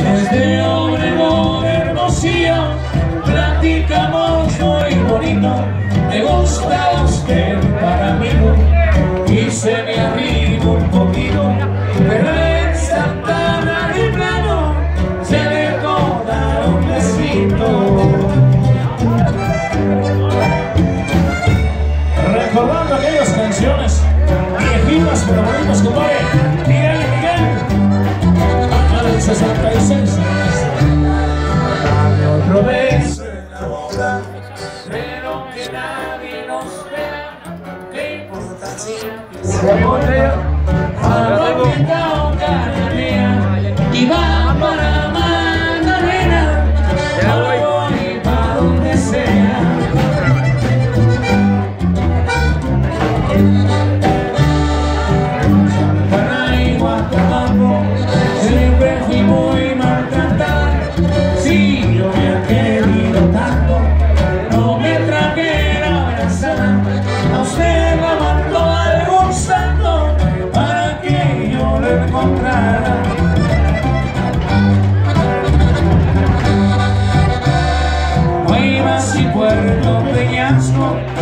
Desde Obregón, Hermosillo, platicamos muy bonito. Me gusta usted para mí y se me arriba un poquito, pero en Santana de plano se dejó dar un besito. Recordando aquellas canciones viejitas pero bonitas, compadre. Miguel y Miguel, acá del 66. Dame otro beso en la boca, pero que nadie nos vea. ¿Qué importancia que sea botella? Aguanta o cananea, y va para Magdalena, ya voy para donde sea. Santana y Guatabampo, siempre fui muy maltratada. Si yo me he querido tanto, no me trajera abrazada. A usted me mandó algún santo para que yo lo encontrara. Guaymas y Puerto Peñasco,